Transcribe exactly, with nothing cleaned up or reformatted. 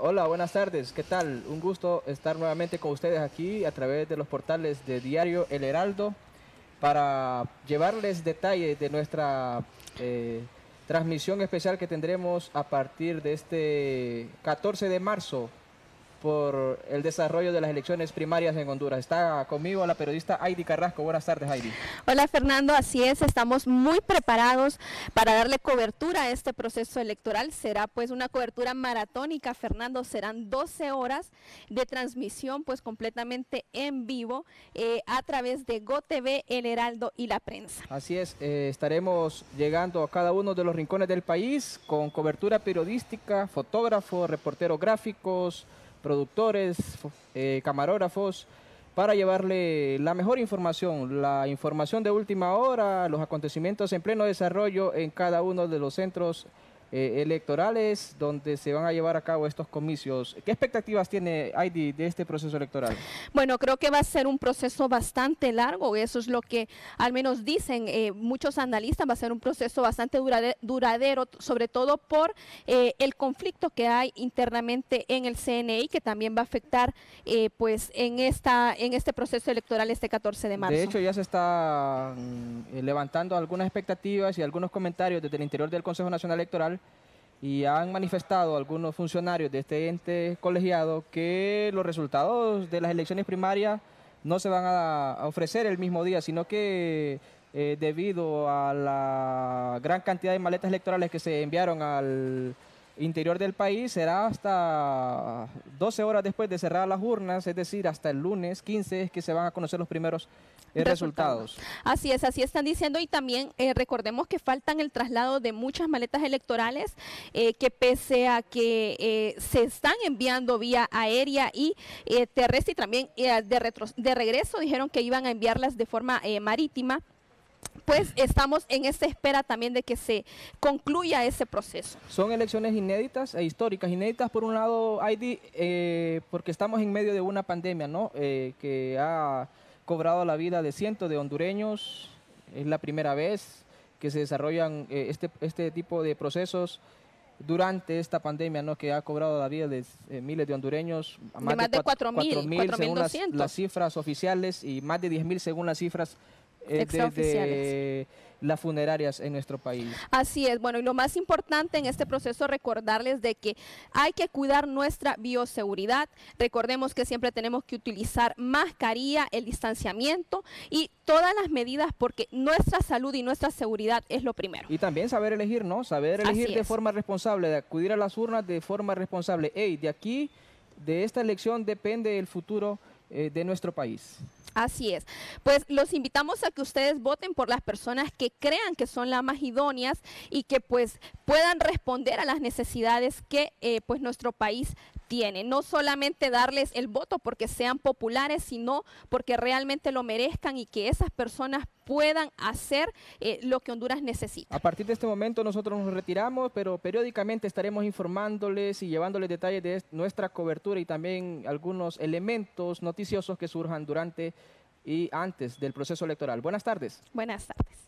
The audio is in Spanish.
Hola, buenas tardes. ¿Qué tal? Un gusto estar nuevamente con ustedes aquí a través de los portales de Diario El Heraldo para llevarles detalles de nuestra eh, transmisión especial que tendremos a partir de este catorce de marzo por el desarrollo de las elecciones primarias en Honduras. Está conmigo la periodista Heidi Carrasco. Buenas tardes, Heidi. Hola Fernando, así es, estamos muy preparados para darle cobertura a este proceso electoral. Será pues una cobertura maratónica, Fernando, serán doce horas de transmisión pues completamente en vivo eh, a través de GoTV, El Heraldo y la prensa. Así es, eh, estaremos llegando a cada uno de los rincones del país con cobertura periodística, fotógrafos, reporteros gráficos, productores, eh, camarógrafos, para llevarle la mejor información, la información de última hora, los acontecimientos en pleno desarrollo en cada uno de los centros eh, electorales donde se van a llevar a cabo estos comicios. ¿Qué expectativas tiene Heidi de este proceso electoral? Bueno, creo que va a ser un proceso bastante largo, eso es lo que al menos dicen eh, muchos analistas, va a ser un proceso bastante durade duradero, sobre todo por eh, el conflicto que hay internamente en el C N I, que también va a afectar eh, pues en, esta, en este proceso electoral este catorce de marzo. De hecho, ya se están eh, levantando algunas expectativas y algunos comentarios desde el interior del Consejo Nacional Electoral, y han manifestado algunos funcionarios de este ente colegiado que los resultados de las elecciones primarias no se van a, a ofrecer el mismo día, sino que eh, debido a la gran cantidad de maletas electorales que se enviaron al interior del país, será hasta doce horas después de cerrar las urnas, es decir, hasta el lunes quince, es que se van a conocer los primeros eh, resultados. resultados. Así es, así están diciendo, y también eh, recordemos que faltan el traslado de muchas maletas electorales, eh, que pese a que eh, se están enviando vía aérea y eh, terrestre, y también eh, de, retro, de regreso dijeron que iban a enviarlas de forma eh, marítima, pues estamos en esta espera también de que se concluya ese proceso. Son elecciones inéditas e históricas. Inéditas por un lado, Heidi, eh, porque estamos en medio de una pandemia, ¿no? Eh, que ha cobrado la vida de cientos de hondureños. Es la primera vez que se desarrollan eh, este, este tipo de procesos durante esta pandemia, ¿no? Que ha cobrado la vida de eh, miles de hondureños. Más de más de cuatro mil, según las, las cifras oficiales, y más de diez mil según las cifras Eh, de, de las funerarias en nuestro país. Así es, bueno, y lo más importante en este proceso, recordarles de que hay que cuidar nuestra bioseguridad. Recordemos que siempre tenemos que utilizar mascarilla, el distanciamiento y todas las medidas, porque nuestra salud y nuestra seguridad es lo primero. Y también saber elegir, ¿no? Saber elegir de forma responsable, de acudir a las urnas de forma responsable. Hey, de aquí, de esta elección depende el futuro eh, de nuestro país. Así es, pues los invitamos a que ustedes voten por las personas que crean que son las más idóneas y que pues puedan responder a las necesidades que eh, pues nuestro país tiene. No solamente darles el voto porque sean populares, sino porque realmente lo merezcan y que esas personas puedan hacer eh, lo que Honduras necesita. A partir de este momento nosotros nos retiramos, pero periódicamente estaremos informándoles y llevándoles detalles de nuestra cobertura y también algunos elementos noticiosos que surjan durante y antes del proceso electoral. Buenas tardes. Buenas tardes.